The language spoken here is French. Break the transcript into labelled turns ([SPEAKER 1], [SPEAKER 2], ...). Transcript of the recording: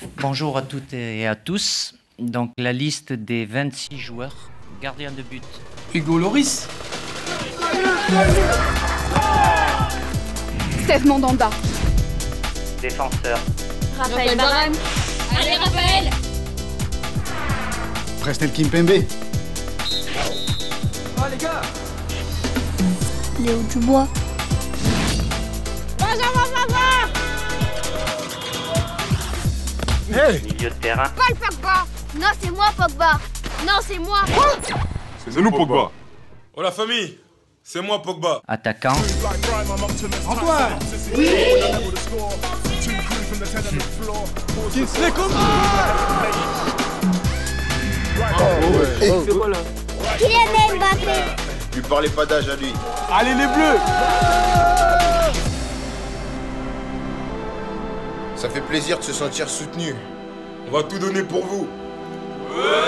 [SPEAKER 1] Bonjour à toutes et à tous. Donc la liste des 26 joueurs. Gardien de but.
[SPEAKER 2] Hugo Loris.
[SPEAKER 3] Steve Mandanda.
[SPEAKER 1] Défenseur.
[SPEAKER 3] Raphaël Varane.
[SPEAKER 4] Allez Raphaël.
[SPEAKER 5] Presnel Kimpembe.
[SPEAKER 2] Oh les gars.
[SPEAKER 4] Léo Dubois.
[SPEAKER 3] Benjamin Pavard.
[SPEAKER 5] Hey,
[SPEAKER 1] Milieu de terrain.
[SPEAKER 3] Paul Pogba.
[SPEAKER 4] Non, c'est moi Pogba. Non, c'est moi.
[SPEAKER 6] C'est nous Pogba.
[SPEAKER 7] Oh la famille, c'est moi Pogba.
[SPEAKER 1] Attaquant.
[SPEAKER 5] Antoine.
[SPEAKER 2] Kingsley Coman.
[SPEAKER 6] C'est quoi là?
[SPEAKER 4] Kylian Mbappé.
[SPEAKER 6] Lui parlez pas d'âge à lui.
[SPEAKER 2] Allez les Bleus.
[SPEAKER 6] Ça fait plaisir de se sentir soutenu.
[SPEAKER 7] On va tout donner pour vous.